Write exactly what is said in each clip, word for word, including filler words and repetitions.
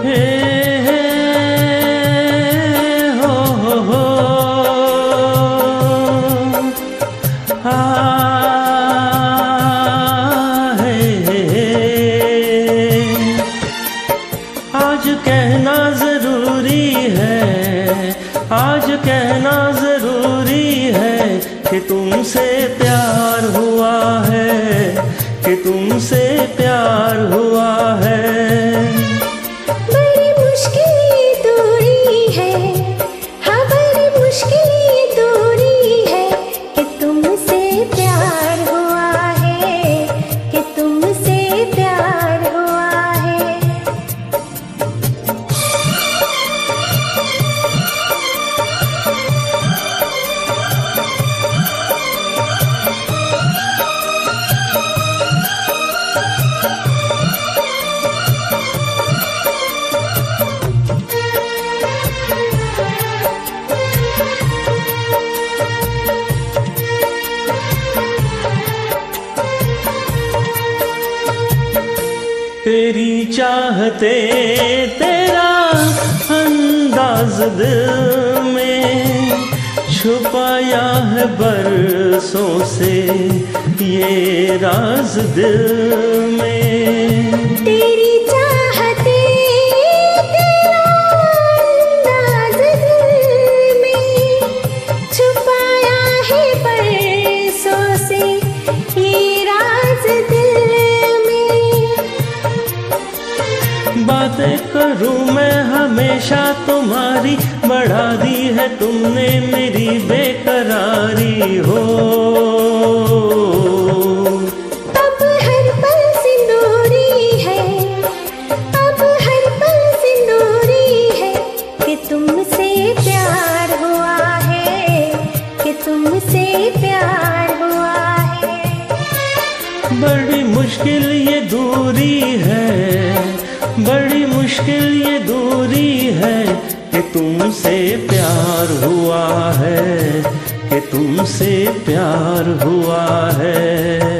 हे हे हो हो हो हा हे हे हे। आज कहना जरूरी है, आज कहना जरूरी है कि तुमसे प्यार हुआ है, कि तुमसे प्यार हुआ है। बड़ी मुश्किल ये दूरी है, हाँ बड़ी मुश्किल ये दूरी है कि तुमसे प्यार हुआ है, कि तुमसे प्यार हुआ है। तेरी चाहते तेरा अंदाज दिल में छुपाया है बरसों से ये राज दिल में। तेरी चाहते तेरा अंदाज दिल में छुपाया है बरसों से ये राज दिल में। बातें करूं मैं हमेशा तुम्हारी, बढ़ा दी है तुमने मेरी बेकरारी हो। अब हर पल सिंदूरी है, अब हर पल सिंदूरी है कि तुमसे प्यार हुआ है, कि तुमसे प्यार हुआ है। बड़ी मुश्किल ये दूरी है, बड़ी मुश्किल ये दूरी है कि तुमसे प्यार हुआ है, कि तुमसे प्यार हुआ है।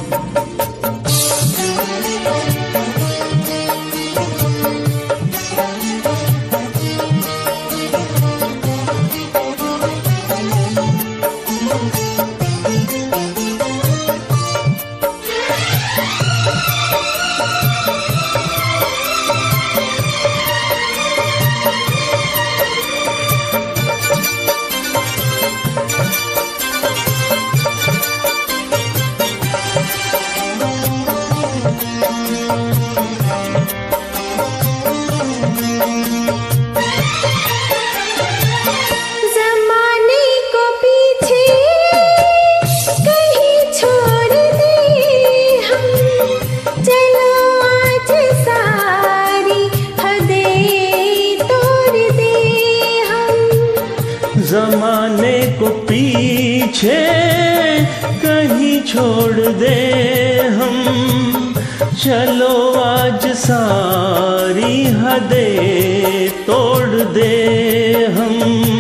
जमाने को पीछे कहीं छोड़ दे हम, चलो आज सारी हदें तोड़ दे हम।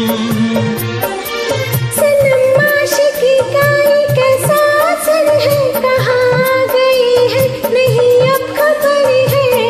सनम आशिकी का एक ऐसा असर है, कहाँ गई है नहीं अब खबर है।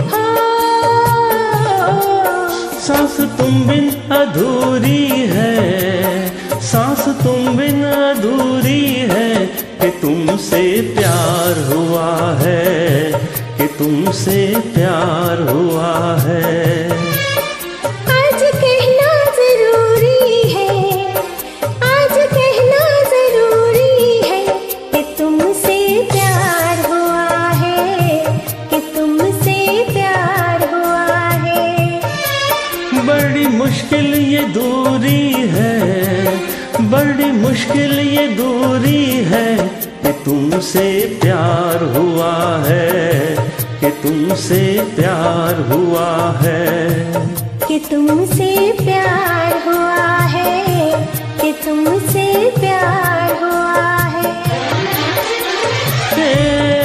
सांस तुम बिन अधूरी है, सांस तुम बिन अधूरी है कि तुमसे प्यार हुआ है, कि तुमसे प्यार हुआ है। आज कहना जरूरी है, आज कहना जरूरी है कि तुमसे प्यार हुआ है, कि तुमसे प्यार हुआ है। बड़ी मुश्किल ये दूरी है, बड़ी मुश्किल ये दूरी है कि तुमसे प्यार हुआ है, कि तुमसे प्यार हुआ है, कि तुमसे प्यार हुआ है, कि तुमसे प्यार हुआ है।